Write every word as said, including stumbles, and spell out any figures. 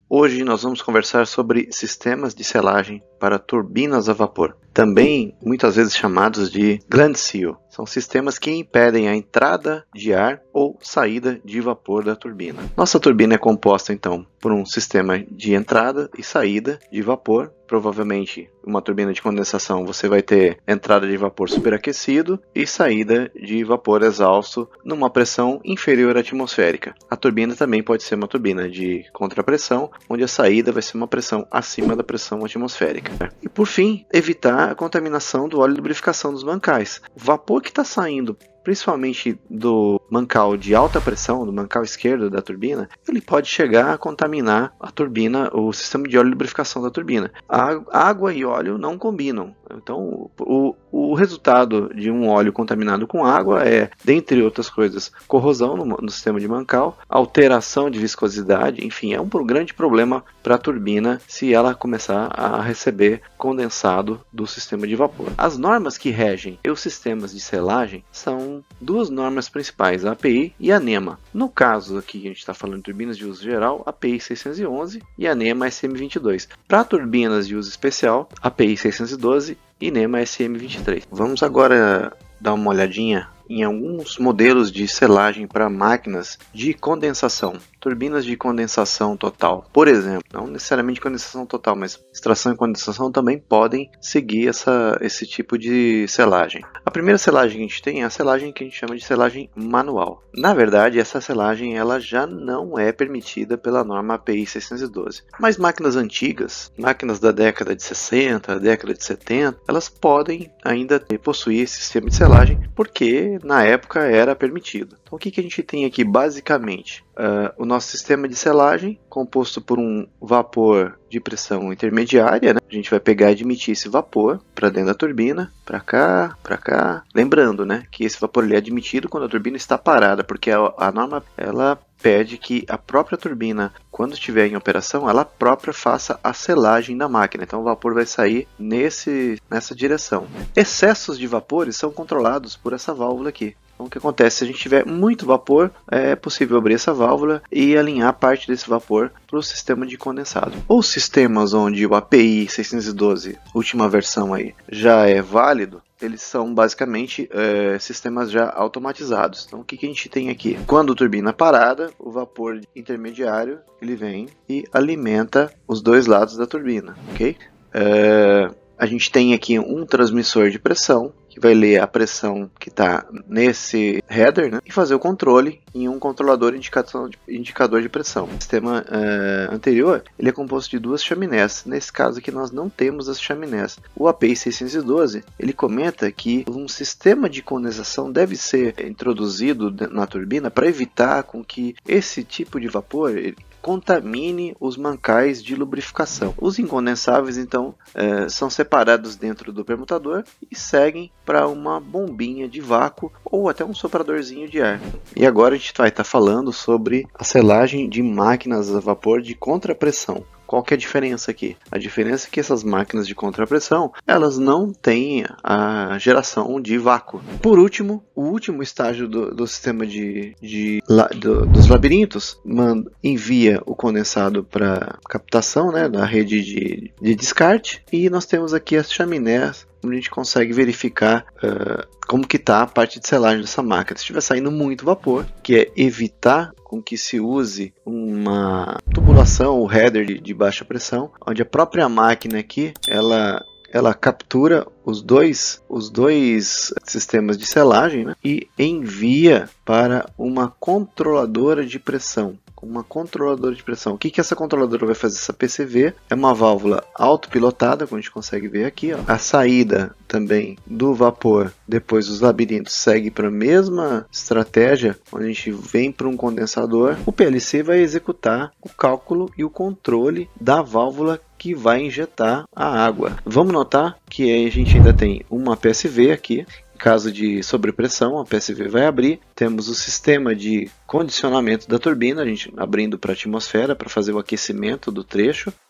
Hoje nós vamos conversar sobre sistemas de selagem para turbinas a vapor, também muitas vezes chamados de gland seal. São sistemas que impedem a entrada de ar ou saída de vapor da turbina. Nossa turbina é composta então por um sistema de entrada e saída de vapor. Provavelmente uma turbina de condensação você vai ter entrada de vapor superaquecido e saída de vapor exausto numa pressão inferior à atmosférica. A turbina também pode ser uma turbina de contrapressão, onde a saída vai ser uma pressão acima da pressão atmosférica. E por fim, evitar a contaminação do óleo de lubrificação dos mancais. O vapor que está saindo principalmente do mancal de alta pressão, do mancal esquerdo da turbina, ele pode chegar a contaminar a turbina, o sistema de óleo de lubrificação da turbina. A água e óleo não combinam. Então, o, o resultado de um óleo contaminado com água é, dentre outras coisas, corrosão no, no sistema de mancal, alteração de viscosidade, enfim, é um grande problema para a turbina se ela começar a receber condensado do sistema de vapor. As normas que regem os sistemas de selagem são duas normas principais, a API e a NEMA. No caso aqui a gente está falando de turbinas de uso geral, a API seiscentos e onze e a NEMA S M vinte e dois. Para turbinas de uso especial, a API seiscentos e doze e NEMA S M vinte e três. Vamos agora dar uma olhadinha em alguns modelos de selagem para máquinas de condensação, turbinas de condensação total, por exemplo, não necessariamente condensação total, mas extração e condensação também podem seguir essa, esse tipo de selagem. A primeira selagem que a gente tem é a selagem que a gente chama de selagem manual. Na verdade, essa selagem ela já não é permitida pela norma A P I seiscentos e doze, mas máquinas antigas, máquinas da década de sessenta, década de setenta, elas podem ainda possuir esse sistema de selagem porque na época era permitido. Então o que, que a gente tem aqui basicamente? Uh, o nosso sistema de selagem composto por um vapor de pressão intermediária, né? A gente vai pegar e admitir esse vapor para dentro da turbina, para cá, para cá. Lembrando, né, que esse vapor ele é admitido quando a turbina está parada, porque a, a norma ela pede que a própria turbina, quando estiver em operação, ela própria faça a selagem da máquina. Então o vapor vai sair nesse, nessa direção. Excessos de vapores são controlados por essa válvula aqui. Então o que acontece? Se a gente tiver muito vapor, é possível abrir essa válvula e alinhar parte desse vapor para o sistema de condensado. Os sistemas onde o A P I seiscentos e doze, última versão aí, já é válido, eles são basicamente é, sistemas já automatizados. Então o que, que a gente tem aqui? Quando a turbina é parada, o vapor intermediário ele vem e alimenta os dois lados da turbina, ok? É, a gente tem aqui um transmissor de pressão que vai ler a pressão que está nesse header, né, e fazer o controle em um controlador indicador de, indicador de pressão. O sistema uh, anterior ele é composto de duas chaminés. Nesse caso aqui nós não temos as chaminés. O A P I seiscentos e doze ele comenta que um sistema de condensação deve ser introduzido na turbina para evitar com que esse tipo de vapor ele contamine os mancais de lubrificação. Os incondensáveis então eh, são separados dentro do permutador e seguem para uma bombinha de vácuo ou até um sopradorzinho de ar. E agora a gente vai estar falando sobre a selagem de máquinas a vapor de contrapressão. Qual que é a diferença aqui? A diferença é que essas máquinas de contrapressão, elas não têm a geração de vácuo. Por último, o último estágio do, do sistema de, de, do, dos labirintos manda, envia o condensado para captação, né, da rede de, de descarte, e nós temos aqui as chaminés, onde a gente consegue verificar uh, como que está a parte de selagem dessa máquina. Se estiver saindo muito vapor, que é evitar com que se use uma tubulação, o header de, de baixa pressão, onde a própria máquina aqui, ela, ela captura os dois, os dois sistemas de selagem, né, e envia para uma controladora de pressão. Uma controladora de pressão. O que, que essa controladora vai fazer? Essa P C V é uma válvula autopilotada, como a gente consegue ver aqui. Ó. A saída também do vapor depois dos labirintos segue para a mesma estratégia, onde a gente vem para um condensador. O P L C vai executar o cálculo e o controle da válvula que vai injetar a água. Vamos notar que a gente ainda tem uma P S V aqui. Em caso de sobrepressão, a P S V vai abrir. Temos o sistema de condicionamento da turbina, a gente abrindo para a atmosfera para fazer o aquecimento do trecho.